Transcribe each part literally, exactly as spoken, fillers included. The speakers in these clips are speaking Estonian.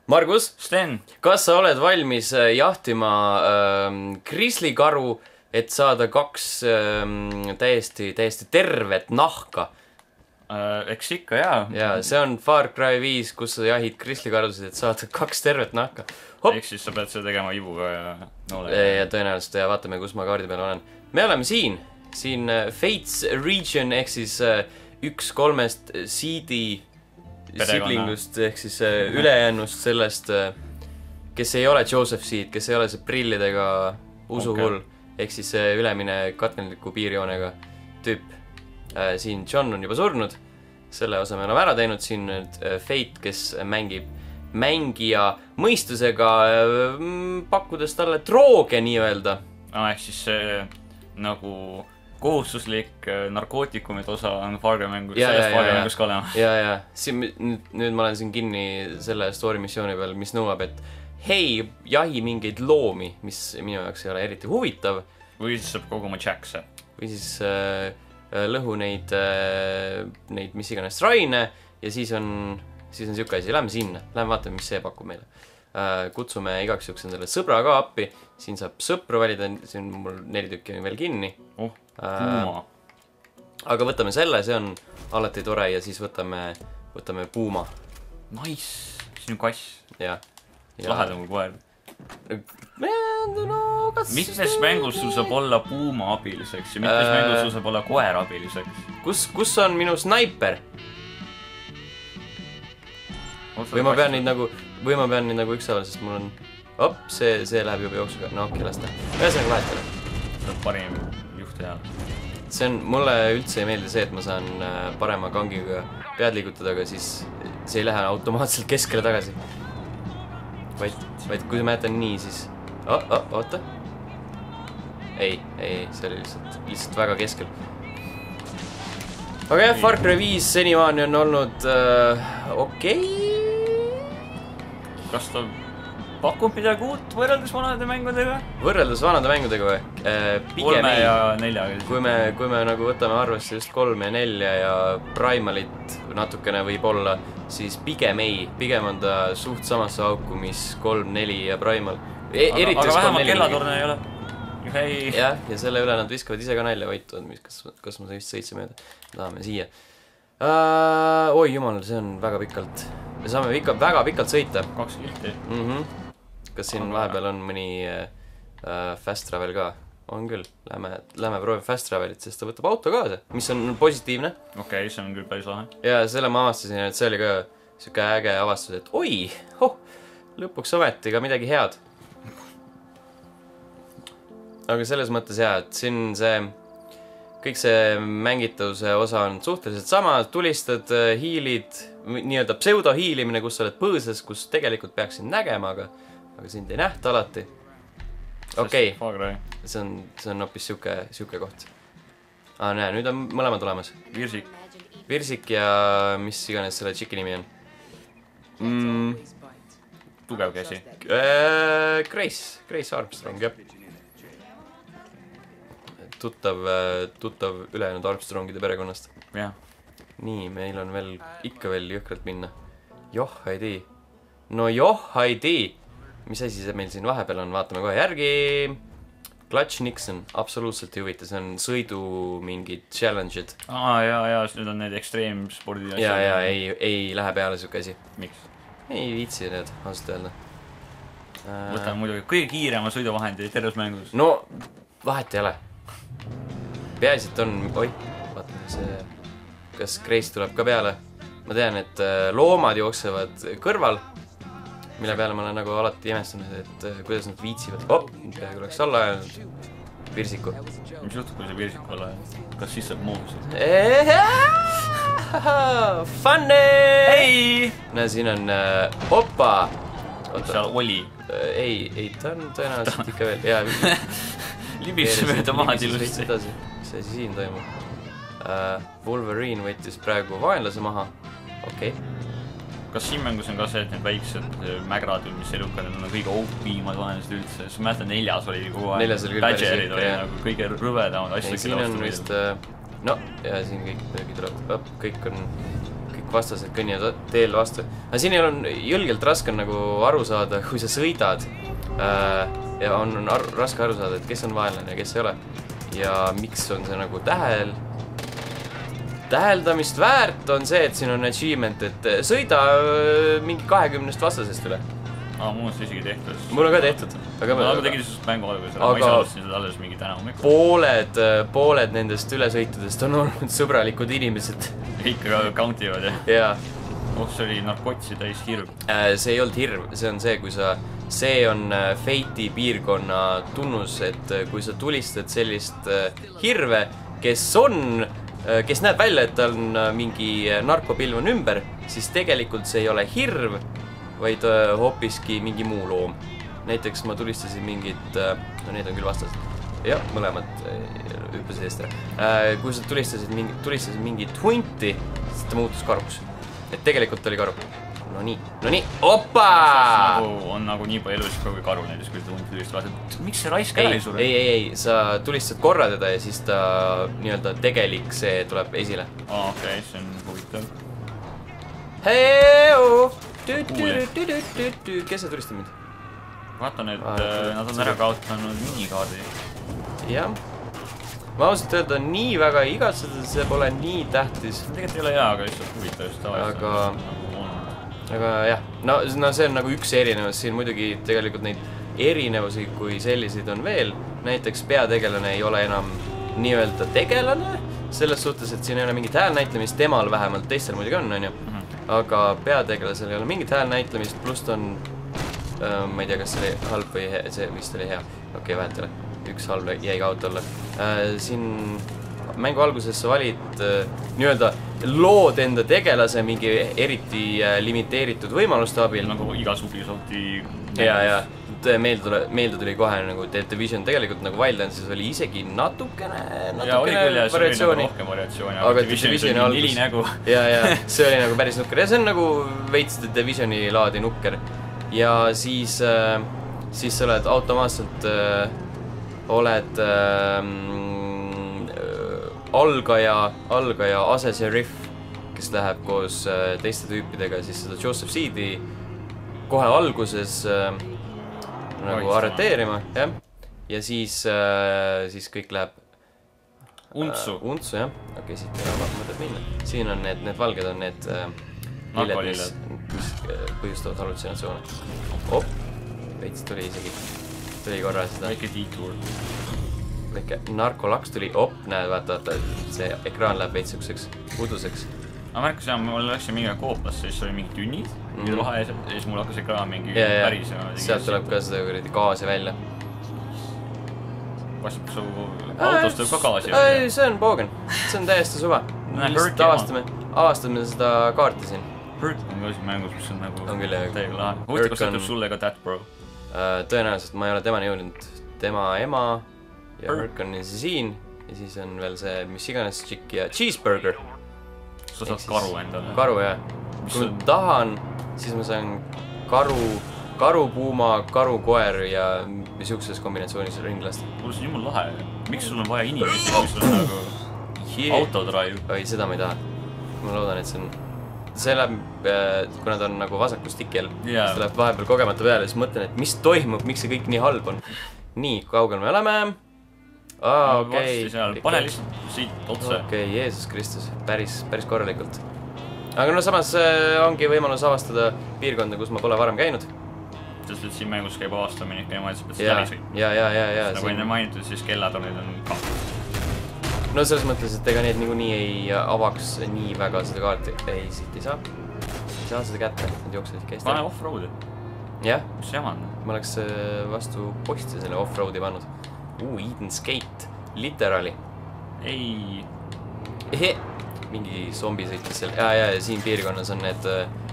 Margus, Sten, kas sa oled valmis jahtima ähm, grizzlykaru, et saada kaks ähm, täiesti, täiesti tervet nahka? äh, eks ikka jaa. Ja see on Far Cry viis, kus sa jahid grizzlykarusid, et saada kaks tervet nahka. Ehk siis sa pead seda tegema ibuga ja noole. Ja tõenäoliselt ja vaatame, kus ma kaardi peal olen. Me oleme siin, siin Fates Region ehk siis äh, üks kolmest seedi siblingust ehk siis äh, ülejäänust sellest, äh, kes ei ole Joseph Seed, kes ei ole see prillidega usuhull, okay. Ehk siis see ülemine katkendliku piirjoonega tüüp. Äh, siin John on juba surnud, selle osa me oleme ära teinud, siin nüüd äh, Fate, kes mängib mängija mõistusega, äh, pakkudes talle drooge nii-öelda. No, ehk siis see nagu kohustuslik narkootikumid osa on Far Cry mängus, sellest Far Cry mängus ka olema. Ja, ja, siin, nüüd, nüüd ma olen siin kinni selle story missiooni peal, mis nõuab, et hei, jahi mingeid loomi, mis minu jaoks ei ole eriti huvitav. Või siis saab koguma jackse. Või siis äh, lõhu neid, äh, neid mis iganes raine ja siis on, siis on siuke asi, lähme sinna, lähme vaatame, mis see pakub meile. Äh, kutsume igaks juks endale sõbra ka appi, siin saab sõpru valida, siin mul neli tükki on veel kinni. Oh, puuma. Äh, aga võtame selle, see on alati tore ja siis võtame, võtame puuma. Nice, siin on kass. Ja. Laheda mul koer. No, kas... Mitmes mängus sul saab olla puuma abiliseks ja mitmes äh... mängus sul saab olla koer abiliseks? Kus, kus on minu snaiper? Või ma pean neid nagu, või ma pean neid nagu ükshaaval, sest mul on... Op, see, see läheb juba jooksuga. No okei, lasta. Ühesõnaga vahetale. See on parim juht hea. See on, mulle üldse ei meeldi see, et ma saan parema kangiga pead liigutada, aga siis see ei lähe automaatselt keskele tagasi. Vaid, vaid kui ma jätan nii, siis... Oh, oh, oota. Ei, ei, see oli lihtsalt, lihtsalt väga keskel. Aga jah, Far Cry viis senimaani on olnud äh, okei. Okay. Kas ta pakub midagi uut võrreldes vanade mängudega? Võrreldes vanade mängudega või? Äh, kolme ja nelja. Kui me, kui me nagu võtame arvesse just kolme ja nelja ja Primalit natukene võib olla, siis pigem ei. Pigem on ta suht samasse auku, mis kolm, neli ja Primal. E aga, aga vähemalt kellatorne ei ole. Hei. Jah, ja selle üle nad viskavad ise ka nalja võitud, kas, kas ma vist sõitse mööda. Tahame siia. Uh, oi jumal, see on väga pikalt. Me saame ikka väga pikalt sõita. Kaks kilti. Mm -hmm. Kas siin aga vahepeal on mõni uh, fast travel ka? On küll. Lähme, lähme proovime fast travelit, sest ta võtab auto kaasa, mis on positiivne. Okei, okay, see on küll päris lahe. Ja selle ma avastasin, et see oli ka siuke äge avastus, et oi, oh, lõpuks ometi ka midagi head. Aga selles mõttes jah, et siin see, kõik see mängitavuse osa on suhteliselt sama, tulistad, hiilid, nii-öelda pseudo-hiilimine, kus sa oled põõsas, kus tegelikult peaksid nägema, aga, aga sind ei nähta alati. Okei, okay. see on, see on hoopis siuke, siuke koht. Ah, näe, nüüd on mõlemad olemas. Virsik. Virsik ja mis iganes selle tšiki nimi on. Mm, tugev käsi. Äh, Grace, Grace Armstrong, jah. Tuttav, tuttav ülejäänud Armstrongide perekonnast. Jah. Nii, meil on veel, ikka veel jõhkralt minna. Joh, ei tii. No joh, ei tii. Mis asi see meil siin vahepeal on? Vaatame kohe järgi. Clutch Nixon, absoluutselt ei huvita. See on sõidu mingid challenge'id. Aa, jaa, jaa, nüüd on need ekstreemspordi asjad. Jaa, jaa, ei, ei lähe peale siuke asi. Miks? Ei viitsi need, ausalt öelda. Võtame muidugi kõige kiirema sõiduvahendi terves mängus. No, vahet ei ole. Peaasi, et on, oi, vaatame see, kas Grace tuleb ka peale. Ma tean, et loomad jooksevad kõrval, mille peale ma olen nagu alati imestanud, et kuidas nad viitsivad. Oh, peagi oleks alla ajanud Virsiku. Mis juhtub, kui see Virsiku alla ajanud? Kas siis saab muusid? Funny! Hei! Näe, siin on, opa! Seal oli. Ei, ei, ta on tõenäoliselt ikka veel, jaa. Libis mööda maad ilusti. Mis asi siin toimub? Uh, Wolverine võttis praegu vaenlase maha. Okei. Okay. Kas siin mängus on ka see, et need väiksed mägrad, mis elukad on kõige oopimad vaenlased üldse? Sest ma mäletan, neljas oli kogu aeg. Neljas oli küll päris ikka, jah. Nagu kõige rõvedamad asjad. Siin on vist, no, ja siin kõik möögi tuleb. Kõik on, kõik vastased kõnnivad teel vastu. Aga siin on jõlgelt raske on nagu aru saada, kui sa sõidad äh, ja on, on ar raske aru saada, et kes on vaenlane ja kes ei ole. Ja miks on see nagu tähel täheldamist väärt on see, et siin on achievement, et sõida mingi kahekümnest vastasest üle. Aa, mul on see isegi tehtud. Mul on ka tehtud. Aga ma tegin sest mängu alguses, aga ma ise alustasin seda alles mingi täna hommikul. Pooled, pooled nendest ülesõitudest on olnud sõbralikud inimesed. Ikka countivad, jah? Jaa. Oh, see oli narkotsi täis hirm. See ei olnud hirm, see on see, kui sa... See on Fate'i piirkonna tunnus, et kui sa tulistad sellist hirve, kes on... kes näeb välja, et tal on mingi narkopilv on ümber, siis tegelikult see ei ole hirv, vaid hoopiski mingi muu loom. Näiteks ma tulistasin mingit, no need on küll vastased. Jah, mõlemad hüppasid eest ära. Kui sa tulistasid mingit, tulistasid mingit hunti, siis ta muutus karuks. Et tegelikult oli karu. No nii, no nii, opa! Nagu on nagu nii palju elus kui karu näiteks, kui ta hunt tulistad vaatad, miks see raisk ära ei sure? Ei, ei, ei, sa tulistad korra teda ja siis ta nii-öelda tegelik see tuleb esile. Aa, okei, see on huvitav. Hei-oo! Kes sa tulistad mind? Vaatan, et nad on ära kaotanud minikaardi. Jah. Ma ausalt öelda nii väga igatseda, see pole nii tähtis. Tegelikult ei ole hea, aga lihtsalt huvitav just tavaliselt. Aga, aga jah, no, no see on nagu üks erinevus. Siin muidugi tegelikult neid erinevusi kui selliseid on veel. Näiteks peategelane ei ole enam nii-öelda tegelane. Selles suhtes, et siin ei ole mingit häälnäitlemist, temal vähemalt, teistel muidugi on, on ju. Aga peategelasel ei ole mingit häälnäitlemist, pluss ta on, äh, ma ei tea, kas see oli halb või he see vist oli hea. Okei, okay, vähelt ei ole. Üks halb jäi ka auto olla. Äh, siin mängu alguses sa valid äh, nii-öelda lood enda tegelase mingi eriti äh, limiteeritud võimaluste abil. Nagu iga subisorti... Ja, ja. Meelde tuli, meelde tuli kohe nagu The Division tegelikult nagu Wildlandsis oli isegi natukene, natukene ja, oli küll, ja, variatsiooni. See oli nagu rohkem variatsiooni, aga The Divisioni algus... Nili nägu. Ja, ja, see oli nagu päris nukker. Ja see on nagu veits The Divisioni laadi nukker. Ja siis, äh, siis sa oled automaatselt... Äh, oled ähm, algaja, algaja aseseriff, kes läheb koos äh, teiste tüüpidega siis seda Joseph Seedi kohe alguses äh, nagu arreteerima, jah. Ja siis, äh, siis kõik läheb Untsu. Äh, untsu, jah. Okei, okay, siit ei ole mõtet minna. Siin on need, need valged on need äh, lilled, mis, mis põhjustavad halutsinatsioone. Op, veits tuli isegi. Tuli korra seda. Väike detour. Väike narkolaks tuli. Op, näed, vaata, vaata, see ekraan läheb veitsukeseks uduseks. Ma märkas, jah, mul läksin mingi kooplasse, siis oli mingi tünnid, mm. mida vahe ja siis mul hakkas ekraan mingi ja, päris. Ja, sealt tuleb ka seda kuradi gaasi välja. Vastab su autost tuleb ka gaasi välja? Ei, see on poogen. See on täiesti suva. Lihtsalt avastame, avastame seda kaarti siin. Hurt on ka siin mängus, mis on nagu on küll, täiega lahe. Huvitav, kas tähendab sulle ka That Bro? Tõenäoliselt ma ei ole temani jõudnud. Tema ema ja Hurk on siin ja siis on veel see mis iganes tšikk ja Cheeseburger. Sa saad karu endale. Karu, jah. Kui ma tahan, siis ma saan karu, karupuuma, karukoer ja niisuguses kombinatsioonis ringlast. Mul see on jumal lahe. Miks sul on vaja inimesi, kui sul on nagu yeah. autodrive? Oi, seda ma ei taha. Ma loodan, et see on... See läheb, kuna ta on nagu vasaku stikkel, yeah. siis ta läheb vahepeal kogemata peale, siis mõtlen, et mis toimub, miks see kõik nii halb on. Nii, kaugel me oleme. Aa, okei. Okay. Pane lihtsalt siit otse. Okei, okay, Jeesus Kristus, päris, päris korralikult. Aga no samas ongi võimalus avastada piirkonda, kus ma pole varem käinud. Sest et siin mängus käib avastamine, käib ma lihtsalt ja, läbi. Ja, ja, ja, ja. Nagu enne mainitud, siis kellatornid on ka. No selles mõttes, et ega need niikuinii ei avaks nii väga seda kaarti. Ei, siit ei saa. Ei saa seda kätte, need jooksesid käest. Pane off-roadi. Jah. Mis see jaman? Ma oleks vastu posti selle off-roadi pannud. Uu, Eden's Gate. Literally. Ei. Ehe. Mingi zombi sõitis seal. Ja, ja, ja siin piirkonnas on need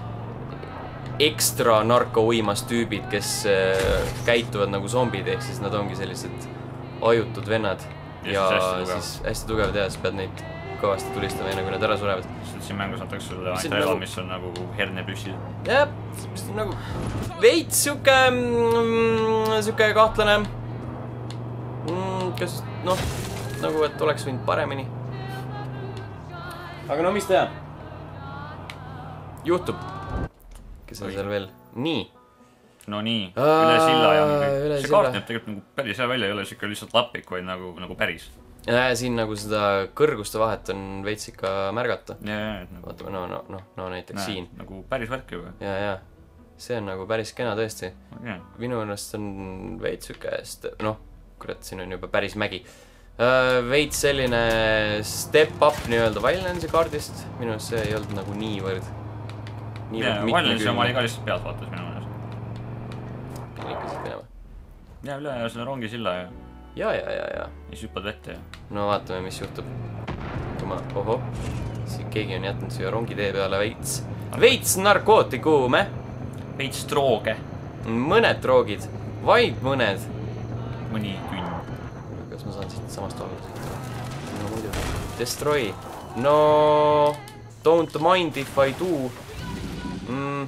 ekstra narko-uimas tüübid, kes käituvad nagu zombid, ehk siis nad ongi sellised ajutud vennad. Ja, ja siis hästi tugevad ja siis pead neid kõvasti tulistama enne, kui nad ära surevad. Sest siin mängus antakse sulle ainult relva, mis on nagu hernepüssid. Jah, mis on nagu veits siuke, mm, siuke kahtlane. Mm, kas, noh, nagu, et oleks võinud paremini. Aga no, mis teha? juhtub. kes on seal veel? Nii. No nii, üle silla ja üle see kaart näeb tegelikult nagu päris hea välja, ei ole siuke lihtsalt lapik, vaid nagu, nagu päris. Ja siin nagu seda kõrguste vahet on veits ikka märgata. Ja, ja, et nagu... Vaatame, no, no, no, no näiteks Näe, siin. Nagu päris värk juba. Ja, ja. See on nagu päris kena tõesti. Okay. Minu ennast on veits sükest, noh, kurat, siin on juba päris mägi. Uh, veits selline step up nii-öelda Violence kaardist. Minu ennast see ei olnud nagu niivõrd. Jaa, Violence oma iga lihtsalt pealt vaatas minu ennast. Ikkasid minema. Ja üle ja selle rongi silla ja... Ja, ja, ja, ja. Ja süppad vette ja... No vaatame, mis juhtub. Kui ma... Oho. Siin keegi on jätnud siia rongi tee peale veits. Veits narkootikuume. Veits drooge. Mõned droogid. Vaid mõned. Mõni künn. Kas ma saan siit samast olla? No muidu. Destroy. No... Don't mind if I do. Mm.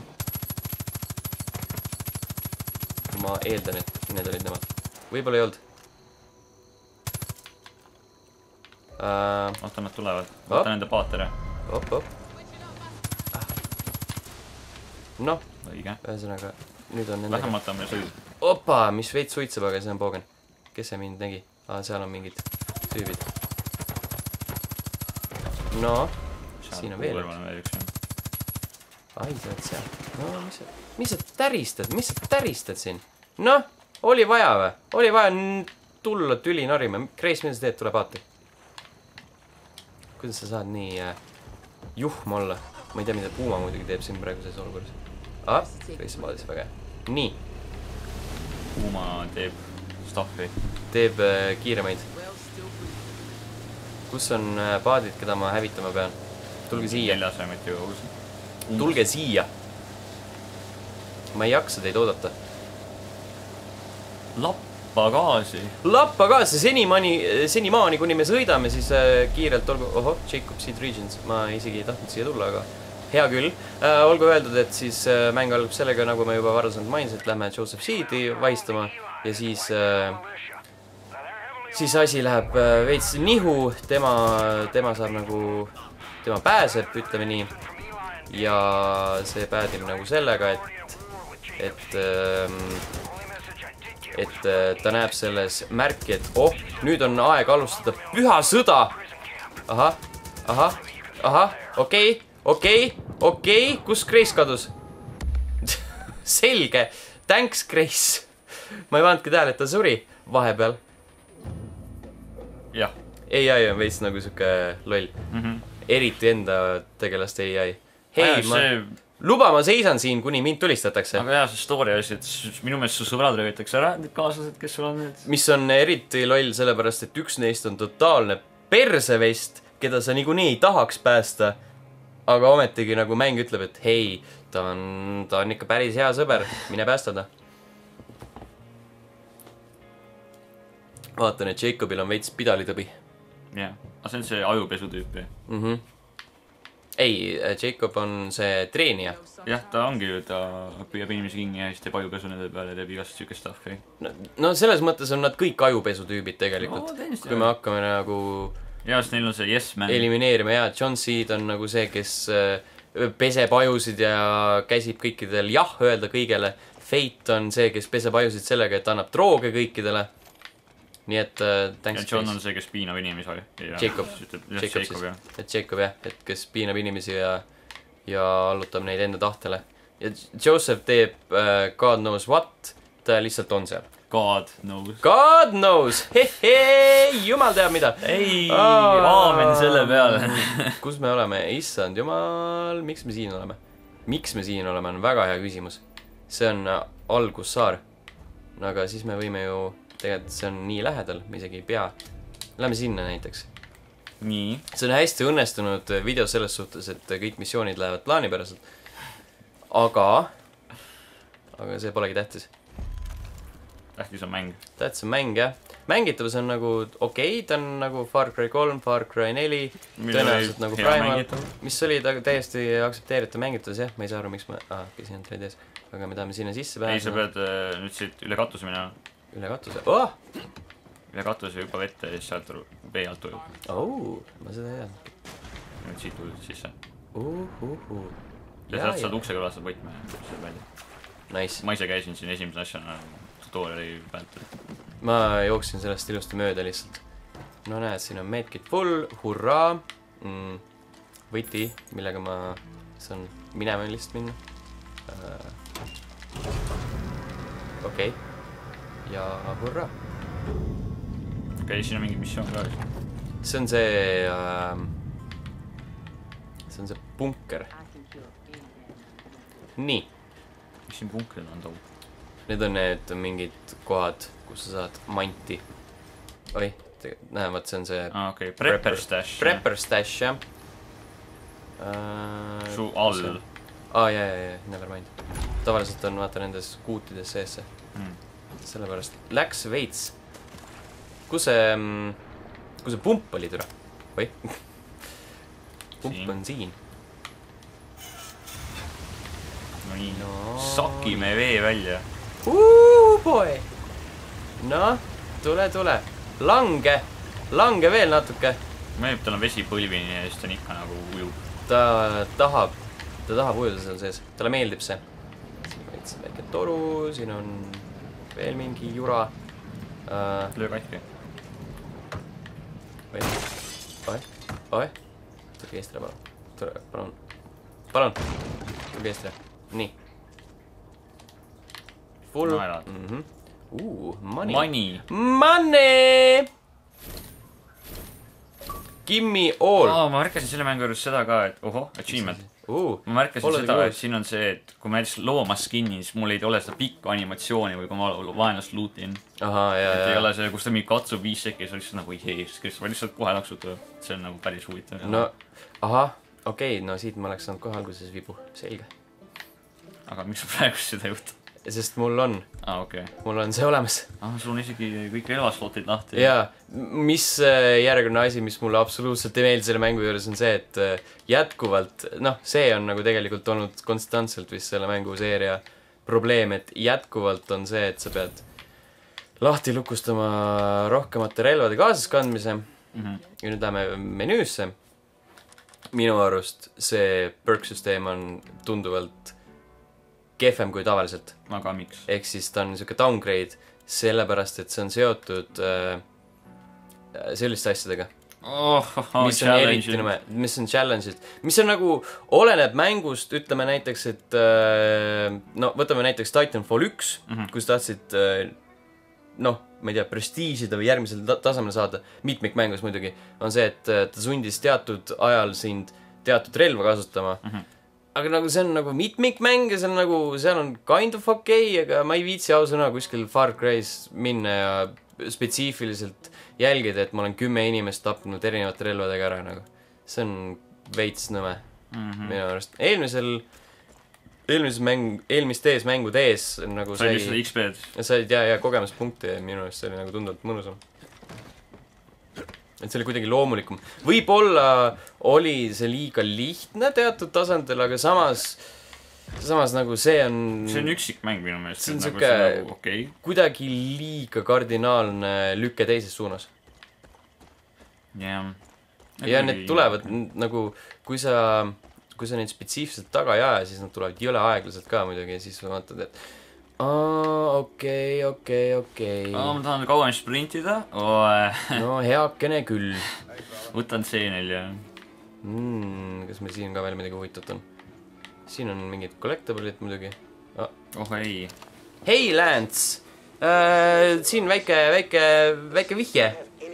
Ma eeldan, et need olid nemad. Võib-olla ei olnud. Uh, Oota, nad tulevad. Vaata nende paater. Op, op. Ah. Noh. Õige. Ühesõnaga, nüüd on nendega. Vähemalt on meil sõid. Opa, mis veits suitseb, aga see on poogen. Kes see mind nägi? Ah, seal on mingid tüübid. No. Siin on veel. Ai, sa oled seal. No, mis sa, mis sa täristad? Mis sa täristad siin? Noh, oli vaja või? Oli vaja tulla tüli narima. Kreis, mida sa teed? Tule paati. Kuidas sa saad nii äh, juhm olla? Ma ei tea, mida Puuma muidugi teeb siin praegu selles olukorras. Ah, Kreis paatis väga. Nii. Puuma teeb staffi. Teeb äh, kiiremaid. Kus on äh, paadid, keda ma hävitama pean? Tulge siia. Neljasemet ju. Tulge siia. Ma ei jaksa teid oodata. Lappa gaasi. Lappa gaasi. Senimaani, senimaani, kuni me sõidame, siis äh, kiirelt olgu... Oho, Jacob Seed Regions. Ma isegi ei tahtnud siia tulla, aga hea küll. Äh, olgu öeldud, et siis äh, mäng algab sellega, nagu me juba varasemalt mainisin, et lähme Joseph Seedi vaistama ja siis... Äh, siis asi läheb äh, veits nihu. Tema, tema saab nagu... Tema pääseb, ütleme nii. Ja see päädib nagu sellega, et... Et... Ähm, et ta näeb selles märki, et oh, nüüd on aeg alustada püha sõda. Ahah, ahah, ahah, okei, okei, okei, kus Kreis kadus? Selge, thanks Kreis. Ma ei vannudki tähele, et ta suri vahepeal. Jah. A I on veits nagu siuke loll. Mm -hmm. Eriti enda tegelast A I. Hei, Aja, ma... See... Luba, ma seisan siin, kuni mind tulistatakse. Aga jah, see story asi, et minu meelest su sõbrad röövitakse ära, need kaaslased, kes sul on need. Mis on eriti loll, sellepärast, et üks neist on totaalne persevest, keda sa niikuinii ei tahaks päästa. Aga ometigi nagu mäng ütleb, et hei, ta on, ta on ikka päris hea sõber, mine päästa ta. Vaatan, et Jacobil on veits pidalitõbi. Jah, aga see on see ajupesu tüüpi. Mhm. Ei, Jacob on see treenija. Jah, ta ongi ju, ta püüab inimesi kinni ja siis teeb ajupesu nende peale ja teeb igast siuke stuffi. No, no selles mõttes on nad kõik ajupesu tüübid tegelikult. No, kui me hakkame nagu... Ja, sest neil on see yes man. Elimineerima, ja John Seed on nagu see, kes peseb ajusid ja käsib kõikidel jah öelda kõigele. Fate on see, kes peseb ajusid sellega, et annab drooge kõikidele. Nii et uh, thanks. Ja John on see, kes piinab inimesi. Jacob. Jacob siis. Et Jacob jah, et kes piinab inimesi ja, ja allutab neid enda tahtele. Ja Joseph teeb uh, God knows what, ta lihtsalt on seal. God knows. God knows! Hehe! Jumal teab mida! Ei, aamen selle peale. Kus me oleme? Issand jumal, miks me siin oleme? Miks me siin oleme, on väga hea küsimus. See on algussaar. No aga siis me võime ju... Tegelikult see on nii lähedal, me isegi ei pea. Lähme sinna näiteks. Nii. See on hästi õnnestunud video selles suhtes, et kõik missioonid lähevad plaanipäraselt. Aga... Aga see polegi tähtis. Tähtis on mäng. Tähtis on mäng, jah. Mängitavus on nagu okei, okay, ta on nagu Far Cry kolm, Far Cry neli, tõenäoliselt nagu Primal, mis oli ta täiesti aktsepteeritav mängitavus, jah. Ma ei saa aru, miks ma... Ah, kes siin on tre D-s. Aga me tahame sinna sisse pääsema. Ei, sa pead äh, nüüd siit üle katuse minema. Üle katuse. Oh! Üle katuse juba vette ja siis sealt vee alt ujub. Oh, ma seda ei teadnud. Nüüd siit ujub sisse. Uh, uh, uh. ja sealt saad ukse kõrval saad võtme välja. Nice. Ma ise käisin siin esimese asjana tutoriali pealt. Ma jooksin sellest ilusti mööda lihtsalt. No näed, siin on medkit full, hurraa, mm, võti, millega ma saan minema lihtsalt minna. Uh, Okei okay. Ja hurraa. Okei, okay, siin on mingi missioon ka. See on see uh, see on see bunker. Nii. Mis siin bunkerid on too? Need on need mingid kohad, kus sa saad manti. Oi, näe, vaat see on see ah, okay. Prepper stash. Prepper stash, jah. Uh, Su all. Aa, ah, jah, jah, jah, never mind. Tavaliselt on vaata nendes kuutides sees see. Hmm. Sellepärast. Läks veits. Kus see, kus see pump oli türa? Või? Pump siin. On siin. No nii, no. Sakime vee välja. Uuu, boy! No, tule, tule. Lange. Lange veel natuke. Meelib, tal on vesi põlvini ja siis ta on ikka nagu ujub. Ta tahab, ta tahab ujuda seal sees. Talle meeldib see. Siin on veits väike toru, siin on veel mingi jura. Uh, Löö katki. Oi, oi, oi. Tulge eestre, palun. Tule, palun. Palun. Tulge eestre. Nii. Full. Naelad. Mhm. Uu, money. Money. Money! Gimme all. Oh, ma märkasin selle mängu juures seda ka, et oho, achievement. Uh, ma märkasin seda, et siin on see, et kui ma näiteks looma skinni, siis mul ei ole seda pikka animatsiooni või kui ma vaenlast lootin. Aha, jah, et jah. ei ole see, kus ta mingi katsub viis sekki, siis on lihtsalt nagu jees, kes ma lihtsalt kohe laksutab. See on nagu päris huvitav. No, aha, okei, okay, no siit ma oleks saanud kohe alguses vibu. Selge. Aga miks sa praegu seda juhtud? Sest mul on. Ah, okei. Okay. Mul on see olemas. Ah, sul on isegi kõik relvaslotid lahti. Jaa, mis järgmine asi, mis mulle absoluutselt ei meeldi selle mängu juures on see, et jätkuvalt, noh, see on nagu tegelikult olnud konstantselt vist selle mänguseeria probleem, et jätkuvalt on see, et sa pead lahti lukustama rohkemate relvade kaasaskandmise mm-hmm. ja nüüd läheme menüüsse. Minu arust see perk-süsteem on tunduvalt kehvem kui tavaliselt. Aga miks? Ehk siis ta on niisugune downgrade, sellepärast, et see on seotud äh, selliste asjadega. Oh, oh, oh, mis on eriti nume, mis on challenge'id, mis on nagu, oleneb mängust, ütleme näiteks, et äh, no võtame näiteks Titanfall üks, mm-hmm. kus tahtsid äh, noh, ma ei tea, prestiižida või järgmisel ta tasemel saada, mitmikmängus muidugi, on see, et äh, ta sundis teatud ajal sind teatud relva kasutama. Mm-hmm. Aga nagu see on nagu mitmikmäng ja see on nagu, seal on kind of okei, okay, aga ma ei viitsi ausõna kuskil Far Cry's minna ja spetsiifiliselt jälgida, et ma olen kümme inimest tapnud erinevate relvadega ära nagu. See on veits nõme mm-hmm. minu arust. Eelmisel, eelmises mäng, eelmist ees mängu tees nagu sai... Sai lihtsalt X P-d. Said ja, ja kogemuspunkti ja minu arust see oli nagu tunduvalt mõnusam. Et see oli kuidagi loomulikum. Võib-olla oli see liiga lihtne teatud tasandil, aga samas, samas nagu see on... See on üksik mäng minu meelest. See on nagu siuke nagu, okay. kuidagi liiga kardinaalne lükke teises suunas. Yeah. Ja need tulevad nagu, kui sa, kui sa neid spetsiifiliselt taga ei aja, siis nad tulevad jõle aeglaselt ka muidugi ja siis vaatad, et aa, okei, okei, okei. Ma tahan kauem sprintida. No heakene küll. Võtan C nelja. Mm, kas meil siin ka veel midagi huvitavat on? Siin on mingid collectable'id muidugi. Oh, oh ei. Hei, Lance! Uh, siin väike, väike, väike vihje.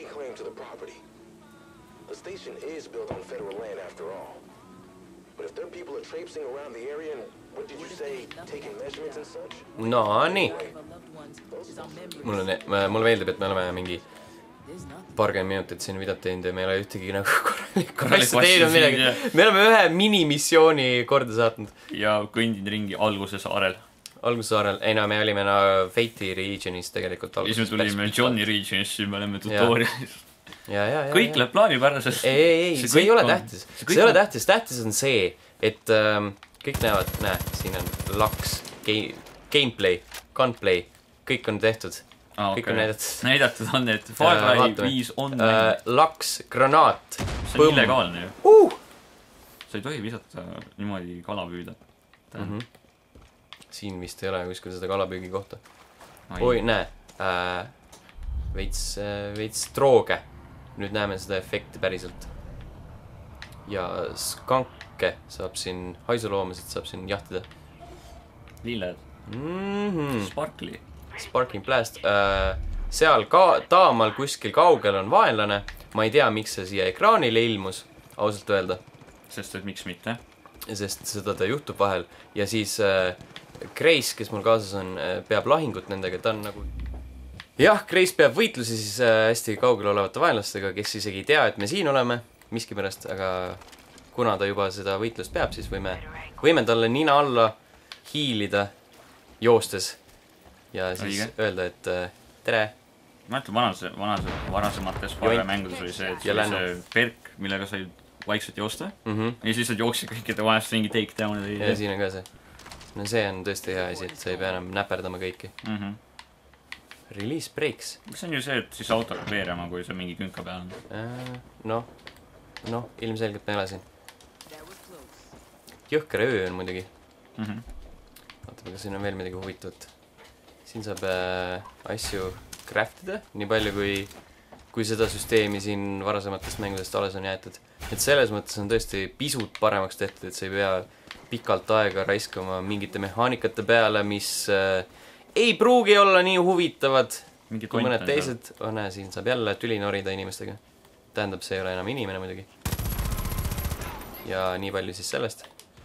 Station is built on federal land after all. But if their people are traipsing around the area and what did you say, taking measurements and such? No, nii. Mul on, mulle meeldib, et me oleme mingi parkümmend minutit siin videot teinud ja me ei ole ühtegi nagu korralikku asja teinud midagi. Me oleme ühe minimissiooni korda saatnud. Ja kõndin ringi alguse saarel. Alguse saarel. Ei no, me olime no Fate'i regionis tegelikult. Ja siis me tulime Johnny regionis, siis me oleme tutorialis. Ja, ja, ja, kõik ja. läheb plaanipäraselt. Ei, ei, ei, see, see ei ole on, tähtis. See, see ei ole tähtis. Tähtis on see, et ähm, kõik näevad, näe, siin on laks, game, gameplay, gunplay, kõik on tehtud. Ah, kõik okay. on näidatud. Näidatud on, et Far Cry viis on äh, laks, granaat. See on illegaalne ju. Uh! sa ei tohi visata niimoodi kala püüda mm. -hmm. siin vist ei ole kuskil seda kalapüügi kohta. oi, näe äh, veits äh,, veits trooge. nüüd näeme seda efekti päriselt. ja skanke saab siin, haisuloomasid saab siin jahtida. lilled mm. -hmm. Sparkly Sparking Blast äh, seal ka taamal kuskil kaugel on vaenlane. ma ei tea, miks see siia ekraanile ilmus, ausalt öelda. sest et miks mitte. Sest seda ta juhtub vahel. Ja siis äh, Grace, kes mul kaasas on, peab lahingut nendega. Ta on nagu jah, Grace peab võitlusi siis äh, hästi kaugel olevate vaenlastega, kes isegi ei tea, et me siin oleme miskipärast, aga kuna ta juba seda võitlust peab, siis võime, võime talle nina alla hiilida joostes ja siis Õige. öelda, et äh, tere. Ma ütlen, vanas, vanas, varasemates Fire mängudes oli see, et see, see perk, millega sai vaikselt joosta mm -hmm. ja siis said jooksida kõikide vahest ringi take down ja, ja siin on ka see. No see on tõesti hea asi, et sa ei pea enam näperdama kõiki. mm -hmm. Release breaks. see on ju see, et siis auto hakkab veerema, kui see mingi künka peal on. Noh, noh, ilmselgelt ma ei ole siin. Jõhker öö on muidugi mm -hmm. vaatame, kas siin on veel midagi huvitavat. Siin saab äh, asju craftida, nii palju kui kui seda süsteemi siin varasematest mängudest alles on jäetud. Et selles mõttes on tõesti pisut paremaks tehtud, et sa ei pea pikalt aega raiskama mingite mehaanikate peale, mis äh, ei pruugi olla nii huvitavad Mingi kui mõned teised. Oh, näe, siin saab jälle tüli norida inimestega. Tähendab, see ei ole enam inimene muidugi. Ja nii palju siis sellest.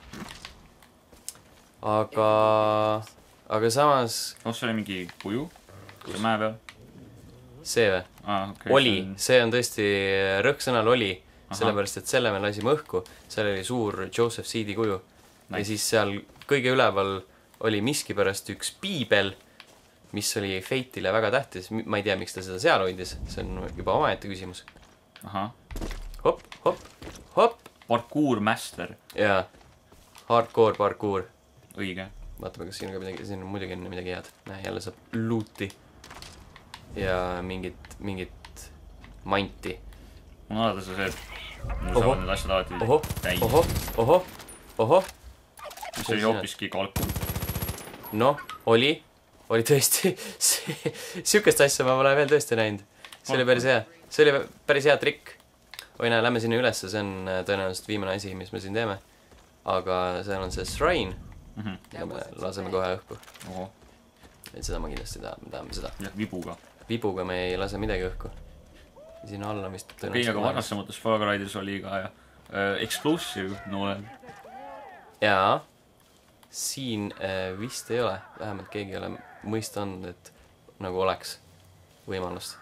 Aga... Aga samas... Oh, see oli mingi kuju? See mäe peal? See või? Ah, okay, oli, see on... see on tõesti rõhksõnal oli, sellepärast et selle me lasime õhku. Seal oli suur Joseph Seedi kuju nice. Ja siis seal kõige üleval oli miskipärast üks piibel, mis oli Fate'ile väga tähtis. Ma ei tea, miks ta seda seal hoidis, see on juba omaette küsimus. Aha. Hopp, hopp, hopp. Parkour master. Jaa, hardcore parkour. Õige. Vaatame, kas siin on ka midagi, siin on muidugi midagi head. Näe, jälle saab looti. Ja mingit, mingit manti. On alati see, et mul saavad need asjad alati oho, täis. Oho, oho, oho. Mis oli hoopiski kalku? No, oli. Oli tõesti. Siukest asja ma pole veel tõesti näinud. See oli päris hea. See oli päris hea trikk. Oi näe, lähme sinna ülesse. See on tõenäoliselt viimane asi, mis me siin teeme. Aga seal on see shrine. Mm -hmm. Ja me laseme kohe õhku. Oho. Et seda ma kindlasti tahan, me tahame seda. Ja, vibuga. Vibuga me ei lase midagi õhku. Siin alla vist okei okay,, aga varasemates Far Cry'des oli ka ja, äh, explosive nooled. Jaa. Siin äh, vist ei ole. Vähemalt keegi ei ole mõista andnud, et nagu oleks võimalust.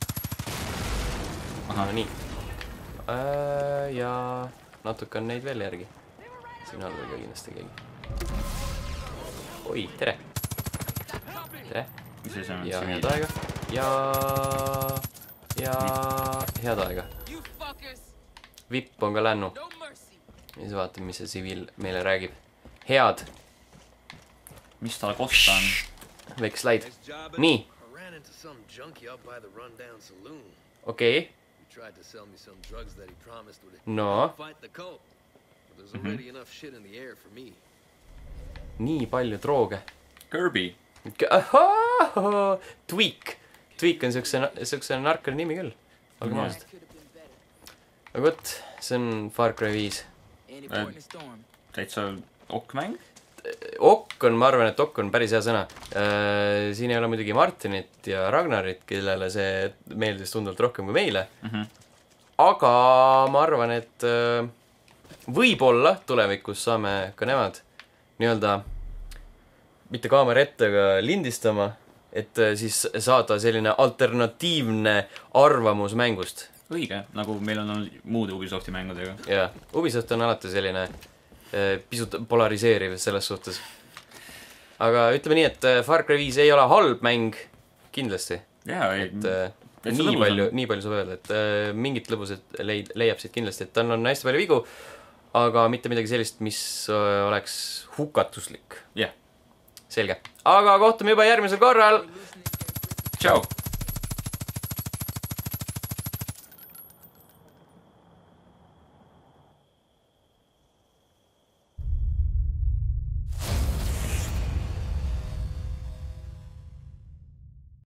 Aha, no nii. Äh, ja natuke on neid veel järgi. Siin all oli ka kindlasti keegi. Oi, tere. Tere. Ja head aega. Ja... Ja... Head aega. Vipp on ka lännu. Ja siis vaatame, mis see siviil meile räägib. Head. Mis tal kosta on? Väike slaid. Nii. Okei. No. Mm-hmm. Nii palju drooge. Kirby. Ahhaa! Tweak. Tweak on siukse narkali nimi küll. Olge maast. Aga võt, see on Far Cry viis. Täitsa okk-mäng? Okk on, ma arvan, et okk on päris hea sõna. Siin ei ole muidugi Martinit ja Ragnarit, kellele see meeldis tunduvalt rohkem kui meile. Mm-hmm. Aga ma arvan, et võib-olla tulevikus saame ka nemad nii-öelda mitte kaamera ette, aga lindistama, et siis saada selline alternatiivne arvamus mängust. Õige, nagu meil on muude Ubisofti mängudega. Jaa, Ubisoft on alati selline eh, pisut polariseeriv selles suhtes. Aga ütleme nii, et Far Cry viis ei ole halb mäng, kindlasti. Jaa, ei. Et, et nii, palju, nii palju saab öelda, et eh, mingit lõbused leid, leiab siit kindlasti, et tal on hästi palju vigu, aga mitte midagi sellist, mis oleks hukatuslik. Jah. Yeah. Selge. Aga kohtume juba järgmisel korral. Tšau!